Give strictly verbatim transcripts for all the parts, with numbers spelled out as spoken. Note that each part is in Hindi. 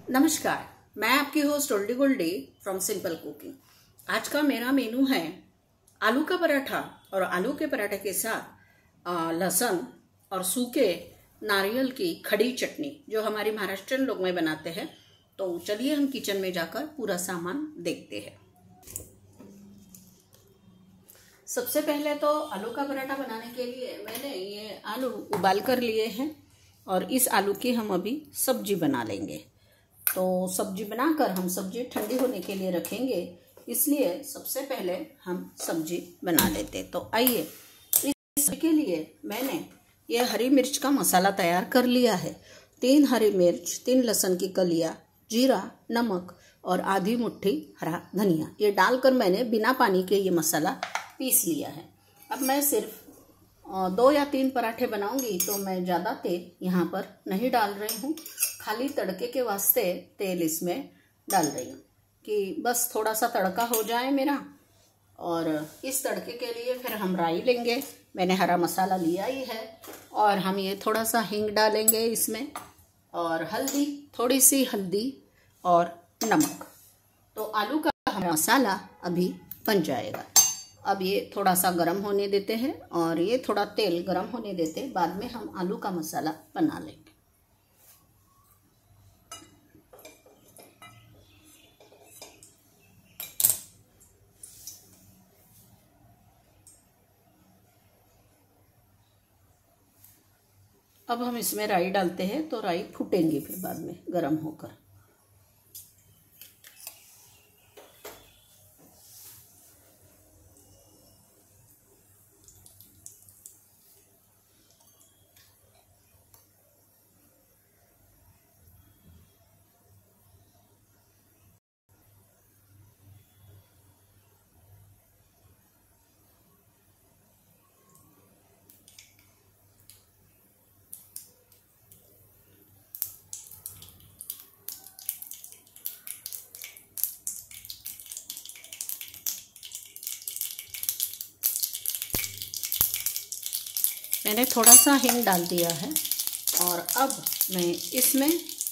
नमस्कार, मैं आपकी host oldie goldie from simple cooking. आज का मेरा मेनू है आलू का पराठा और आलू के पराठे के साथ लहसुन और सूखे नारियल की खड़ी चटनी, जो हमारी महाराष्ट्रियन लोग में बनाते हैं। तो चलिए हम किचन में जाकर पूरा सामान देखते हैं। सबसे पहले तो आलू का पराठा बनाने के लिए मैंने ये आलू उबाल कर लिए हैं और इस आलू की हम अभी सब्जी बना लेंगे। तो सब्जी बनाकर हम सब्जी ठंडी होने के लिए रखेंगे, इसलिए सबसे पहले हम सब्जी बना लेते। तो आइए, इस के लिए मैंने ये हरी मिर्च का मसाला तैयार कर लिया है। तीन हरी मिर्च, तीन लहसुन की कलियां, जीरा, नमक और आधी मुट्ठी हरा धनिया, ये डालकर मैंने बिना पानी के ये मसाला पीस लिया है। अब मैं सिर्फ दो या तीन पराठे बनाऊंगी, तो मैं ज़्यादा तेल यहाँ पर नहीं डाल रही हूँ। खाली तड़के के वास्ते तेल इसमें डाल रही हूँ कि बस थोड़ा सा तड़का हो जाए मेरा। और इस तड़के के लिए फिर हम राई लेंगे। मैंने हरा मसाला लिया ही है और हम ये थोड़ा सा हींग डालेंगे इसमें, और हल्दी, थोड़ी सी हल्दी और नमक। तो आलू का हमारा मसाला अभी बन जाएगा। अब ये थोड़ा सा गरम होने देते हैं और ये थोड़ा तेल गरम होने देते हैं, बाद में हम आलू का मसाला बना लेंगे। अब हम इसमें राई डालते हैं, तो राई फूटेंगी फिर बाद में गरम होकर। मैंने थोड़ा सा हींग डाल दिया है और अब मैं इसमें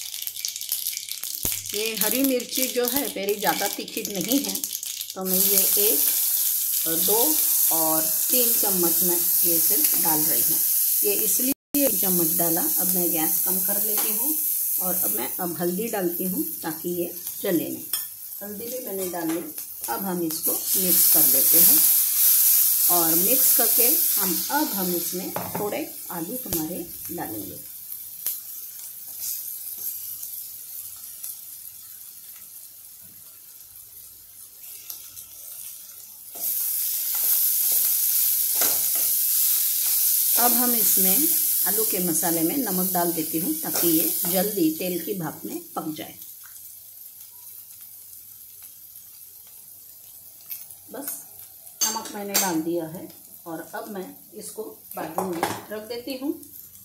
ये हरी मिर्ची जो है मेरी ज़्यादा तीखी नहीं है, तो मैं ये एक, दो और तीन चम्मच में ये सिर्फ डाल रही हूँ। ये इसलिए चम्मच डाला। अब मैं गैस कम कर लेती हूँ और अब मैं अब हल्दी डालती हूँ ताकि ये जले नहीं। हल्दी भी मैंने डाली। अब हम इसको मिक्स कर लेते हैं और मिक्स करके हम अब हम इसमें थोड़े आलू हमारे डालेंगे। अब हम इसमें आलू के मसाले में नमक डाल देती हूँ ताकि ये जल्दी तेल की भाप में पक जाए। बस नमक मैंने डाल दिया है और अब मैं इसको बाजू में रख देती हूँ।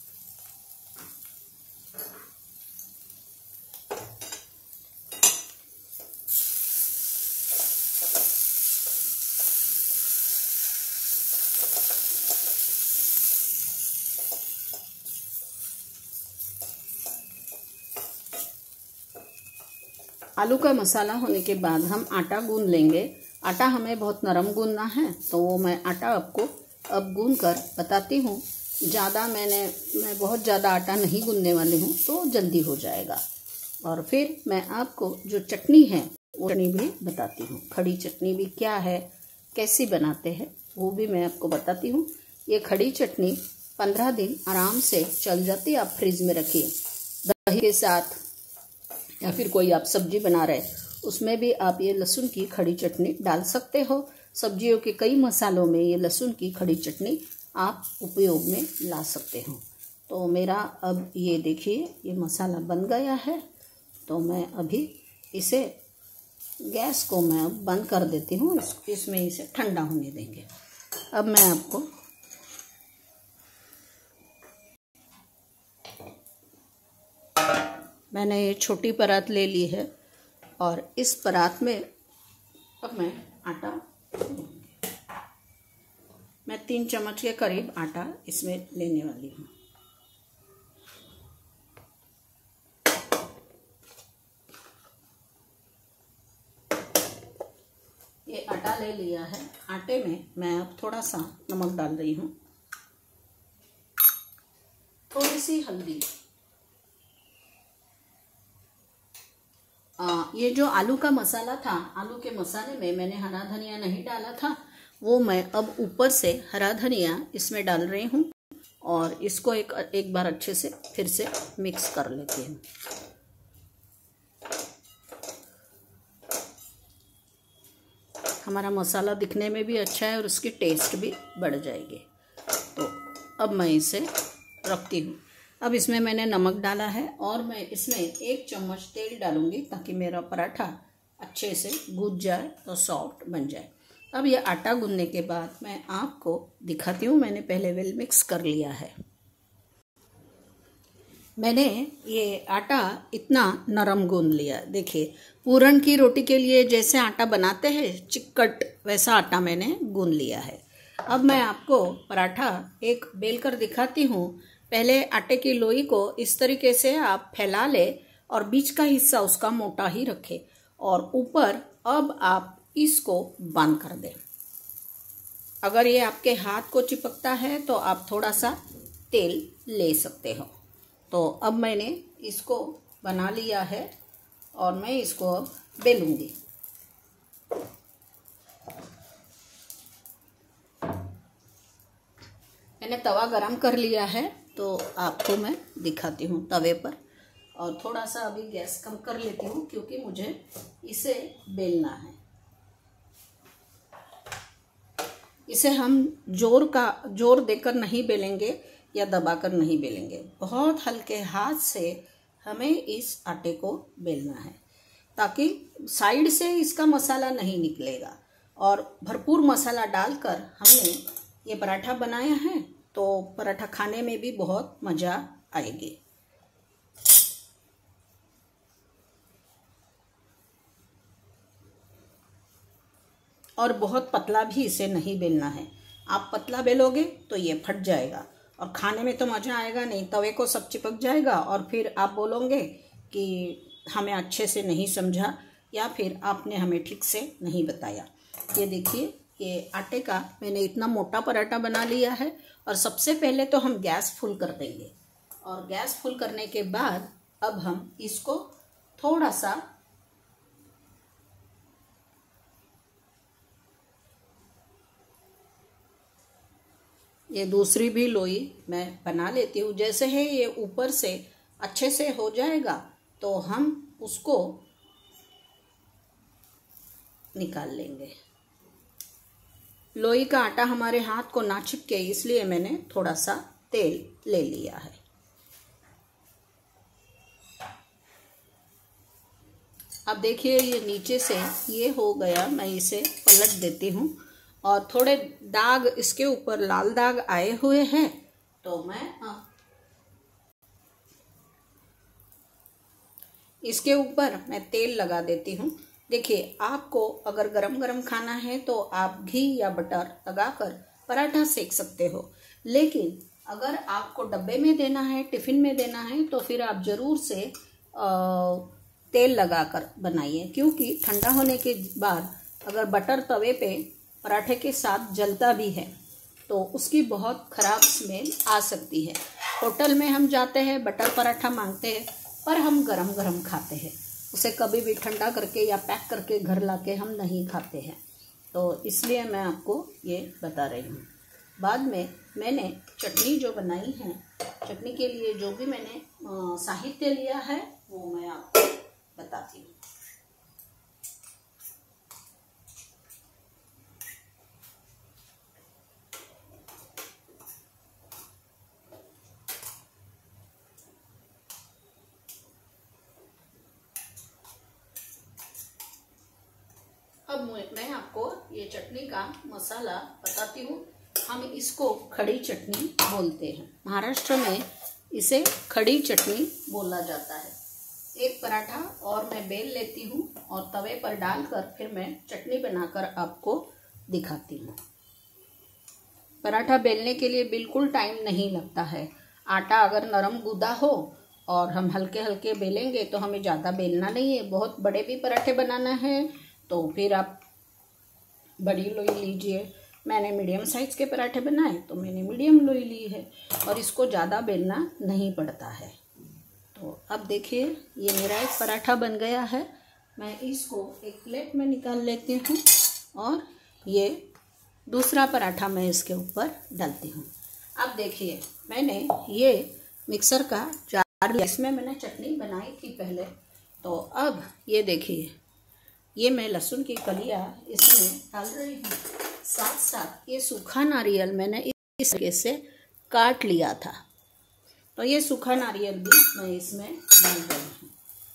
आलू का मसाला होने के बाद हम आटा गूंद लेंगे। आटा हमें बहुत नरम गूंदना है, तो वो मैं आटा आपको अब गूंद कर बताती हूँ। ज़्यादा मैंने मैं बहुत ज़्यादा आटा नहीं गूंदने वाली हूँ, तो जल्दी हो जाएगा। और फिर मैं आपको जो चटनी है वो चटनी भी बताती हूँ। खड़ी चटनी भी क्या है, कैसी बनाते हैं, वो भी मैं आपको बताती हूँ। ये खड़ी चटनी पंद्रह दिन आराम से चल जाती है। आप फ्रिज में रखिए, दही के साथ या फिर कोई आप सब्जी बना रहे, उसमें भी आप ये लहसुन की खड़ी चटनी डाल सकते हो। सब्जियों के कई मसालों में ये लहसुन की खड़ी चटनी आप उपयोग में ला सकते हो। तो मेरा अब ये देखिए ये मसाला बन गया है, तो मैं अभी इसे गैस को मैं अब बंद कर देती हूँ। इस, इसमें इसे ठंडा होने देंगे। अब मैं आपको मैंने ये छोटी परात ले ली है और इस परात में अब मैं आटा, मैं तीन चम्मच के करीब आटा इसमें लेने वाली हूँ। आटा ले लिया है। आटे में मैं अब थोड़ा सा नमक डाल रही हूँ, थोड़ी सी हल्दी। आ, ये जो आलू का मसाला था, आलू के मसाले में मैंने हरा धनिया नहीं डाला था, वो मैं अब ऊपर से हरा धनिया इसमें डाल रही हूँ और इसको एक एक बार अच्छे से फिर से मिक्स कर लेती हूँ। हमारा मसाला दिखने में भी अच्छा है और उसकी टेस्ट भी बढ़ जाएगी। तो अब मैं इसे रखती हूँ। अब इसमें मैंने नमक डाला है और मैं इसमें एक चम्मच तेल डालूंगी ताकि मेरा पराठा अच्छे से गूंज जाए और सॉफ्ट बन जाए। अब ये आटा गूंदने के बाद मैं आपको दिखाती हूँ। मैंने पहले वेल मिक्स कर लिया है। मैंने ये आटा इतना नरम गूंद लिया। देखिए, पूरन की रोटी के लिए जैसे आटा बनाते हैं चिक्कट, वैसा आटा मैंने गूंद लिया है। अब मैं आपको पराठा एक बेल कर दिखाती हूँ। पहले आटे की लोई को इस तरीके से आप फैला ले और बीच का हिस्सा उसका मोटा ही रखें और ऊपर अब आप इसको बांध कर दें। अगर ये आपके हाथ को चिपकता है तो आप थोड़ा सा तेल ले सकते हो। तो अब मैंने इसको बना लिया है और मैं इसको अब बेलूंगी। मैंने तवा गरम कर लिया है तो आपको मैं दिखाती हूँ तवे पर। और थोड़ा सा अभी गैस कम कर लेती हूँ क्योंकि मुझे इसे बेलना है। इसे हम जोर का जोर देकर नहीं बेलेंगे या दबाकर नहीं बेलेंगे। बहुत हल्के हाथ से हमें इस आटे को बेलना है ताकि साइड से इसका मसाला नहीं निकलेगा। और भरपूर मसाला डालकर हमने ये पराठा बनाया है तो पराठा खाने में भी बहुत मज़ा आएगी। और बहुत पतला भी इसे नहीं बेलना है। आप पतला बेलोगे तो ये फट जाएगा और खाने में तो मज़ा आएगा नहीं, तवे को सब चिपक जाएगा और फिर आप बोलोगे कि हमें अच्छे से नहीं समझा या फिर आपने हमें ठीक से नहीं बताया। ये देखिए, ये आटे का मैंने इतना मोटा पराठा बना लिया है। और सबसे पहले तो हम गैस फुल कर देंगे और गैस फुल करने के बाद अब हम इसको थोड़ा सा ये दूसरी भी लोई मैं बना लेती हूँ। जैसे है ये ऊपर से अच्छे से हो जाएगा तो हम उसको निकाल लेंगे। लोई का आटा हमारे हाथ को ना चिपके इसलिए मैंने थोड़ा सा तेल ले लिया है। अब देखिए, ये नीचे से ये हो गया। मैं इसे पलट देती हूँ और थोड़े दाग इसके ऊपर लाल दाग आए हुए हैं तो मैं इसके ऊपर मैं तेल लगा देती हूँ। देखिए, आपको अगर गरम गरम खाना है तो आप घी या बटर लगाकर पराठा सेक सकते हो, लेकिन अगर आपको डब्बे में देना है, टिफ़िन में देना है तो फिर आप ज़रूर से आ, तेल लगाकर बनाइए। क्योंकि ठंडा होने के बाद अगर बटर तवे पे पराठे के साथ जलता भी है तो उसकी बहुत ख़राब स्मेल आ सकती है। होटल में हम जाते हैं, बटर पराठा मांगते हैं पर हम गरम गरम खाते हैं, उसे कभी भी ठंडा करके या पैक करके घर लाके हम नहीं खाते हैं। तो इसलिए मैं आपको ये बता रही हूँ। बाद में मैंने चटनी जो बनाई है, चटनी के लिए जो भी मैंने साहित्य लिया है वो मैं आपको बताती हूँ। अब मैं आपको ये चटनी का मसाला बताती हूँ। हम इसको खड़ी चटनी बोलते हैं। महाराष्ट्र में इसे खड़ी चटनी बोला जाता है। एक पराठा और मैं बेल लेती हूँ और तवे पर डालकर फिर मैं चटनी बनाकर आपको दिखाती हूँ। पराठा बेलने के लिए बिल्कुल टाइम नहीं लगता है। आटा अगर नरम गूदा हो और हम हल्के हल्के बेलेंगे तो हमें ज़्यादा बेलना नहीं है। बहुत बड़े भी पराठे बनाना है तो फिर आप बड़ी लोई लीजिए। मैंने मीडियम साइज़ के पराठे बनाए तो मैंने मीडियम लोई ली है, और इसको ज़्यादा बेलना नहीं पड़ता है। तो अब देखिए ये मेरा एक पराठा बन गया है। मैं इसको एक प्लेट में निकाल लेती हूँ और ये दूसरा पराठा मैं इसके ऊपर डालती हूँ। अब देखिए मैंने ये मिक्सर का जार लिया, इसमें मैंने चटनी बनाई थी पहले। तो अब ये देखिए ये मैं लहसुन की कलियाँ इसमें डाल रही हूँ। साथ साथ ये सूखा नारियल मैंने इस तरीके से काट लिया था, तो ये सूखा नारियल भी मैं इसमें डाल रही हूँ।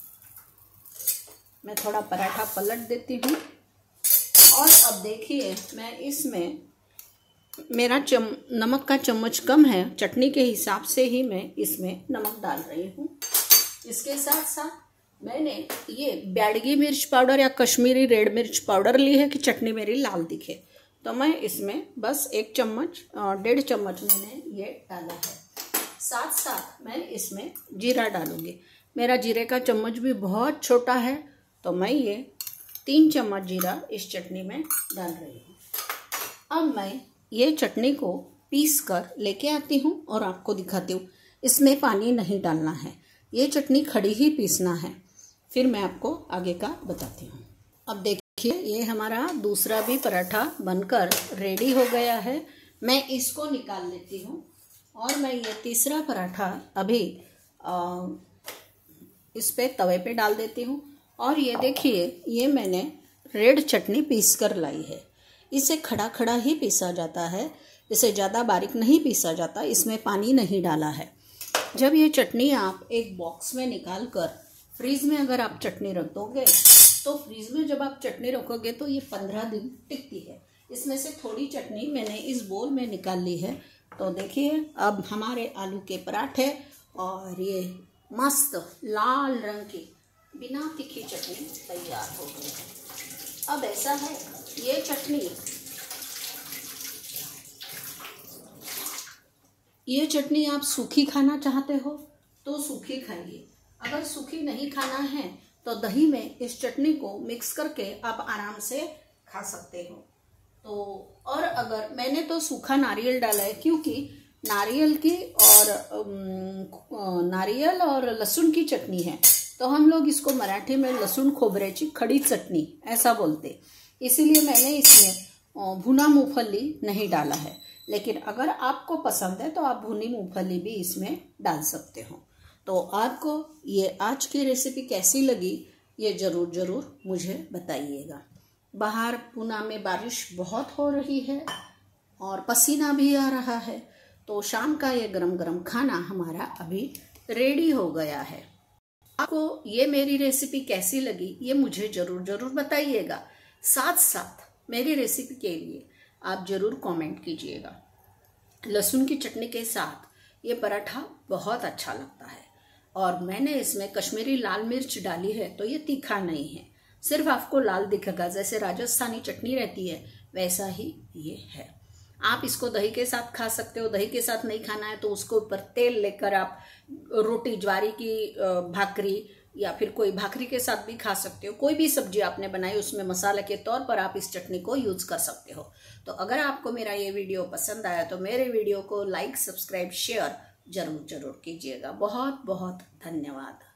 मैं थोड़ा पराठा पलट देती हूँ और अब देखिए मैं इसमें, मेरा चम नमक का चम्मच कम है, चटनी के हिसाब से ही मैं इसमें नमक डाल रही हूँ। इसके साथ साथ मैंने ये ब्याडगी मिर्च पाउडर या कश्मीरी रेड मिर्च पाउडर ली है कि चटनी मेरी लाल दिखे, तो मैं इसमें बस एक चम्मच डेढ़ चम्मच मैंने ये डाला है। साथ साथ मैं इसमें जीरा डालूँगी। मेरा जीरे का चम्मच भी बहुत छोटा है, तो मैं ये तीन चम्मच जीरा इस चटनी में डाल रही हूँ। अब मैं ये चटनी को पीस कर लेके आती हूँ और आपको दिखाती हूँ। इसमें पानी नहीं डालना है, ये चटनी खड़ी ही पीसना है, फिर मैं आपको आगे का बताती हूँ। अब देखिए ये हमारा दूसरा भी पराठा बनकर रेडी हो गया है। मैं इसको निकाल लेती हूँ और मैं ये तीसरा पराठा अभी आ, इस पे तवे पे डाल देती हूँ। और ये देखिए ये मैंने रेड चटनी पीस कर लाई है। इसे खड़ा खड़ा ही पीसा जाता है, इसे ज़्यादा बारीक नहीं पीसा जाता, इसमें पानी नहीं डाला है। जब ये चटनी आप एक बॉक्स में निकाल कर फ्रीज में अगर आप चटनी रख दोगे, तो फ्रीज में जब आप चटनी रखोगे तो ये पंद्रह दिन टिकती है। इसमें से थोड़ी चटनी मैंने इस बोल में निकाल ली है। तो देखिए अब हमारे आलू के पराठे और ये मस्त लाल रंग की बिना तीखी चटनी तैयार हो गई है। अब ऐसा है ये चटनी ये चटनी आप सूखी खाना चाहते हो तो सूखी खाइए, अगर सूखी नहीं खाना है तो दही में इस चटनी को मिक्स करके आप आराम से खा सकते हो। तो और अगर मैंने तो सूखा नारियल डाला है, क्योंकि नारियल की और नारियल और लहसुन की चटनी है, तो हम लोग इसको मराठी में लहसुन खोबरेची खड़ी चटनी ऐसा बोलते, इसीलिए मैंने इसमें भुना मूंगफली नहीं डाला है। लेकिन अगर आपको पसंद है तो आप भुनी मूंगफली भी इसमें डाल सकते हो। तो आपको ये आज की रेसिपी कैसी लगी ये ज़रूर ज़रूर मुझे बताइएगा। बाहर पूना में बारिश बहुत हो रही है और पसीना भी आ रहा है, तो शाम का ये गरम गरम खाना हमारा अभी रेडी हो गया है। आपको ये मेरी रेसिपी कैसी लगी ये मुझे ज़रूर ज़रूर बताइएगा। साथ साथ मेरी रेसिपी के लिए आप ज़रूर कमेंट कीजिएगा। लहसुन की चटनी के साथ ये पराठा बहुत अच्छा लगता है, और मैंने इसमें कश्मीरी लाल मिर्च डाली है, तो ये तीखा नहीं है, सिर्फ आपको लाल दिखेगा। जैसे राजस्थानी चटनी रहती है वैसा ही ये है। आप इसको दही के साथ खा सकते हो, दही के साथ नहीं खाना है तो उसको ऊपर तेल लेकर आप रोटी ज्वारी की भाकरी या फिर कोई भाकरी के साथ भी खा सकते हो। कोई भी सब्जी आपने बनाई उसमें मसाले के तौर पर आप इस चटनी को यूज कर सकते हो। तो अगर आपको मेरा ये वीडियो पसंद आया तो मेरे वीडियो को लाइक सब्सक्राइब शेयर जरूर जरूर कीजिएगा। बहुत बहुत धन्यवाद।